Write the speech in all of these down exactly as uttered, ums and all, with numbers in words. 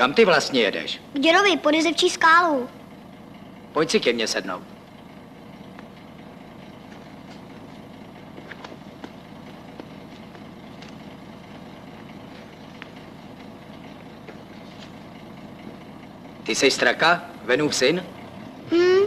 Kam ty vlastně jedeš? K dědovi, pod Jezevčí skálu. Pojď si ke mně sednout. Ty jsi Straka, Venův syn? Hm,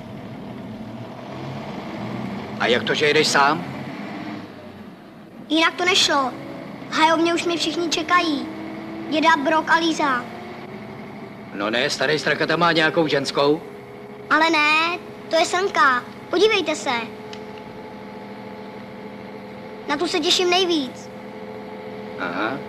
A jak to, že jedeš sám? jinak to nešlo. V hajovně už mě všichni čekají. Děda, Brok a Líza. No ne, starý Straka tam má nějakou ženskou. Ale ne, to je Srnka. Podívejte se. Na tu se těším nejvíc. Aha.